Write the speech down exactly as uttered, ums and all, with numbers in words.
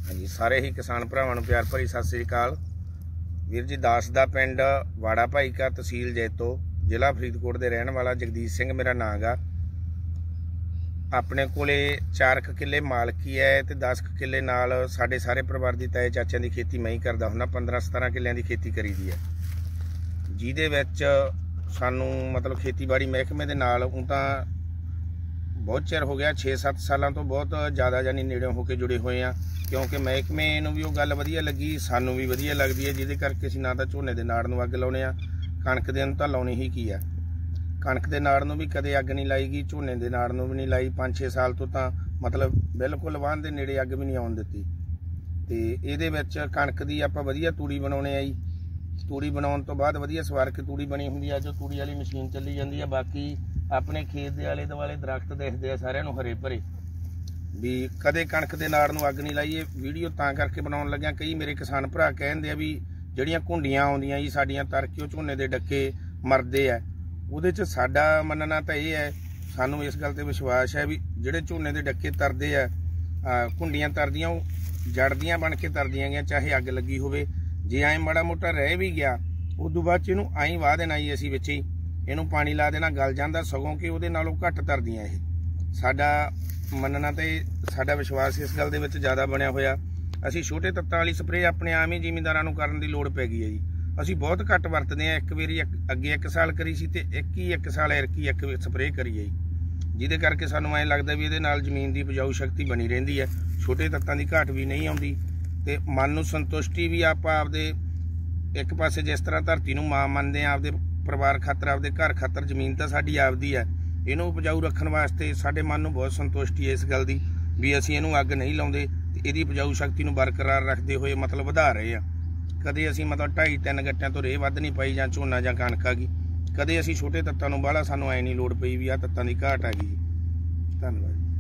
हाँ जी, सारे ही किसान भरावां नूं प्यार भरी सत श्री अकाल। वीर जी, दास दा पिंड वाड़ा भाई का, तहसील जैतो, जिला फरीदकोट दे रहण वाला जगदीश सिंह मेरा नां गा। अपने कोले चार क किले मालकी है ते दस क किले नाल साडे सारे परिवार दी ताए चाचियां दी खेती मैं ही करदा हुंदा। पंद्रह सतारह किलियां दी खेती करी दी है, जिहदे विच सानू मतलब खेतीबाड़ी महकमे दे नाल उं तां बहुत चिर हो गया, छे सत्त सालों तो बहुत ज़्यादा जानी नेड़े होकर जुड़े हुए हैं, क्योंकि महकमे नूं भी वो गल वधिया लगी, सानू भी वधिया लगती है, जिहदे करके असीं ना तां झोने दे नाड़ नूं अग लाउने आ, कणक दे नूं तां लाउणी ही की है। कणक दे नाड़ नूं भी कदे अग नहीं लाई गई, झोने दे नाड़ नूं भी नहीं लाई। पाँच छे साल तो तां मतलब बिल्कुल वाहन दे नेड़े अग भी नहीं आउण दित्ती। ते इहदे विच कणक दी आपां वधिया तूड़ी बनाउने आ जी। तूड़ी बनाउण तो बाद वधिया सवार के तूड़ी बनी हुंदी है, जो तूड़ी वाली मशीन चली जाती है। बाकी अपने खेत के आले दुआले दरख्त दिखते हैं सारिਆਂ ਨੂੰ हरे भरे, भी कदे कणक दे नाड़ नूं अग नहीं लाई। ये वीडियो तां करके बनाउण लग्या, कई मेरे किसान भरा कहंदे आ भी ਜਿਹੜੀਆਂ ਘੁੰਡੀਆਂ ਆਉਂਦੀਆਂ जी साडियां तरके ਝੋਨੇ ਦੇ ਡੱਕੇ मरदे आ। ਉਹਦੇ 'ਚ ਸਾਡਾ ਮੰਨਣਾ ਤਾਂ ਇਹ ਹੈ, ਸਾਨੂੰ ਇਸ ਗੱਲ ਤੇ ਵਿਸ਼ਵਾਸ ਹੈ ਵੀ ਜਿਹੜੇ ਝੋਨੇ ਦੇ ਡੱਕੇ ਤਰਦੇ ਆ, ਘੁੰਡੀਆਂ ਤਰਦੀਆਂ ਉਹ ਜੜਦੀਆਂ ਬਣ ਕੇ ਤਰਦੀਆਂ ਗਈਆਂ, ਚਾਹੇ ਅੱਗ ਲੱਗੀ ਹੋਵੇ। ਜੇ ਐਂ ਮਾੜਾ ਮੋਟਾ ਰਹਿ ਵੀ ਗਿਆ, ਉਦੋਂ ਬਾਅਦ 'ਚ ਇਹਨੂੰ ਐਂ ਵਾਹ ਦੇਣਾ ਜੀ ਅਸੀਂ ਵਿੱਚ ਹੀ, ਇਹਨੂੰ ਪਾਣੀ ਲਾ देना, गल जाता, सगों कि ਉਹਦੇ ਨਾਲੋਂ घट तरदियां ਇਹ। साडा ਮੰਨਣਾ ਤੇ ਸਾਡਾ विश्वास इस गल ਦੇ ਵਿੱਚ ਜ਼ਿਆਦਾ ਬਣਿਆ ਹੋਇਆ। ਅਸੀਂ ਛੋਟੇ ਤੱਤਾਂ ਵਾਲੀ ਸਪਰੇਅ ਆਪਣੇ ਆਮ ਹੀ ਜ਼ਿਮੀਂਦਾਰਾਂ ਨੂੰ ਕਰਨ ਦੀ ਲੋੜ ਪੈ ਗਈ ਹੈ ਜੀ। ਅਸੀਂ ਬਹੁਤ ਘੱਟ ਵਰਤਦੇ ਹਾਂ। ਇੱਕ ਵਾਰੀ ਅੱਗੇ ਇੱਕ ਸਾਲ ਕਰੀ ਸੀ ਤੇ ਇੱਕ ਹੀ ਇੱਕ ਸਾਲ ਐਰਕੀ ਇੱਕ ਸਪਰੇਅ ਕਰੀ ਹੈ ਜੀ, ਜਿਹਦੇ ਕਰਕੇ ਸਾਨੂੰ ਐਂ ਲੱਗਦਾ ਵੀ ਇਹਦੇ ਨਾਲ ਜ਼ਮੀਨ ਦੀ ਉਪਜਾਊ ਸ਼ਕਤੀ ਬਣੀ ਰਹਿੰਦੀ ਹੈ, ਛੋਟੇ ਤੱਤਾਂ ਦੀ ਘਾਟ ਵੀ ਨਹੀਂ ਆਉਂਦੀ ਤੇ ਮਨ ਨੂੰ ਸੰਤੁਸ਼ਟੀ ਵੀ ਆਪਾਂ ਆਪਦੇ ਇੱਕ ਪਾਸੇ ਜਿਸ ਤਰ੍ਹਾਂ ਧਰਤੀ ਨੂੰ ਮਾਂ ਮੰਨਦੇ ਆ, ਆਪਦੇ परिवार खातर, आपदे घर खातर जमीन तो साडी आपदी है, इनू उपजाऊ रखने वास्ते साडे मन नूं बहुत संतुष्टि है इस गल दी भी असीं इनू अग नहीं लाउंदे ते इहदी उपजाऊ शक्ति नूं बरकरार रखते हुए मतलब वधा रहे हैं। कदे असीं मतलब ढाई तीन गट्टियां तो रेह वध नहीं पाई, जां झोना जां कणक आ गई, कदे असीं छोटे तत्तां नूं बाहला सानूं ऐ नहीं लोड़ पई भी आ तत्तां दी घाट आ गई। धन्नवाद।